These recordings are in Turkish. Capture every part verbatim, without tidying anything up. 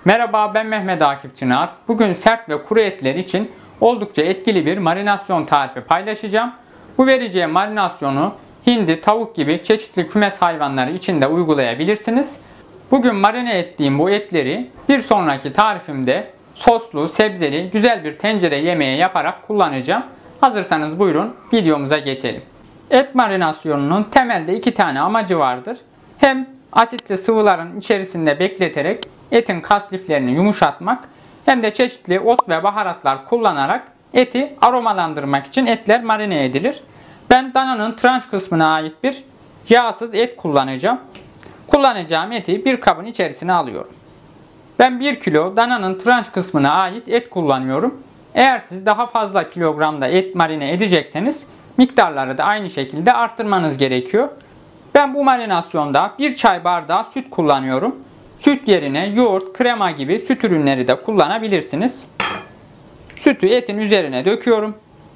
Merhaba, ben Mehmet Akif Çınar. Bugün sert ve kuru etler için oldukça etkili bir marinasyon tarifi paylaşacağım. Bu vereceğim marinasyonu hindi, tavuk gibi çeşitli kümes hayvanları için de uygulayabilirsiniz. Bugün marine ettiğim bu etleri bir sonraki tarifimde soslu, sebzeli, güzel bir tencere yemeği yaparak kullanacağım. Hazırsanız buyurun videomuza geçelim. Et marinasyonunun temelde iki tane amacı vardır. Hem asitli sıvıların içerisinde bekleterek etin kas liflerini yumuşatmak, hem de çeşitli ot ve baharatlar kullanarak eti aromalandırmak için etler marine edilir. Ben dananın tranş kısmına ait bir yağsız et kullanacağım. Kullanacağım eti bir kabın içerisine alıyorum. Ben bir kilo dananın tranş kısmına ait et kullanıyorum. Eğer siz daha fazla kilogramda et marine edecekseniz miktarları da aynı şekilde arttırmanız gerekiyor. Ben bu marinasyonda bir çay bardağı süt kullanıyorum. Süt yerine yoğurt, krema gibi süt ürünleri de kullanabilirsiniz. Sütü etin üzerine döküyorum.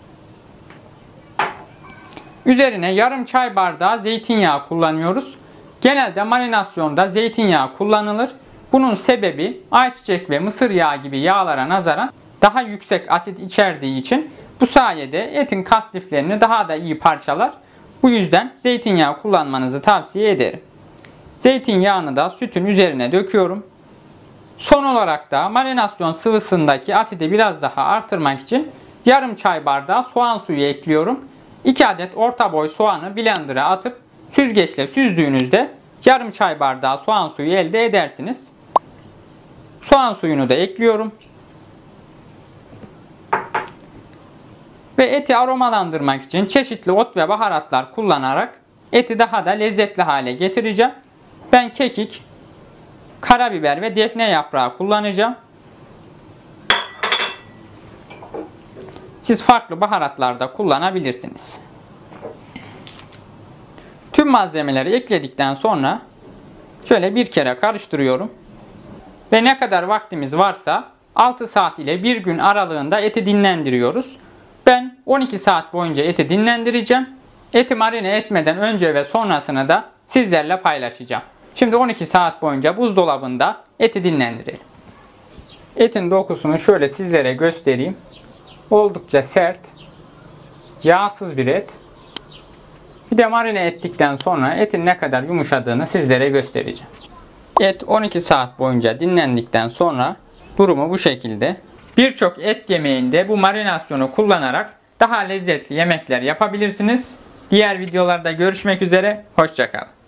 Üzerine yarım çay bardağı zeytinyağı kullanıyoruz. Genelde marinasyonda zeytinyağı kullanılır. Bunun sebebi ayçiçek ve mısır yağı gibi yağlara nazaran daha yüksek asit içerdiği için bu sayede etin kas liflerini daha da iyi parçalar. Bu yüzden zeytinyağı kullanmanızı tavsiye ederim. Zeytinyağını da sütün üzerine döküyorum. Son olarak da marinasyon sıvısındaki asidi biraz daha artırmak için yarım çay bardağı soğan suyu ekliyorum. iki adet orta boy soğanı blender'a atıp süzgeçle süzdüğünüzde yarım çay bardağı soğan suyu elde edersiniz. Soğan suyunu da ekliyorum. Ve eti aromalandırmak için çeşitli ot ve baharatlar kullanarak eti daha da lezzetli hale getireceğim. Ben kekik, karabiber ve defne yaprağı kullanacağım. Siz farklı baharatlar da kullanabilirsiniz. Tüm malzemeleri ekledikten sonra şöyle bir kere karıştırıyorum. Ve ne kadar vaktimiz varsa altı saat ile bir gün aralığında eti dinlendiriyoruz. Ben on iki saat boyunca eti dinlendireceğim. Eti marine etmeden önce ve sonrasını da sizlerle paylaşacağım. Şimdi on iki saat boyunca buzdolabında eti dinlendirelim. Etin dokusunu şöyle sizlere göstereyim. Oldukça sert, yağsız bir et. Bir de marine ettikten sonra etin ne kadar yumuşadığını sizlere göstereceğim. Et on iki saat boyunca dinlendikten sonra durumu bu şekilde. Birçok et yemeğinde bu marinasyonu kullanarak daha lezzetli yemekler yapabilirsiniz. Diğer videolarda görüşmek üzere. Hoşça kalın.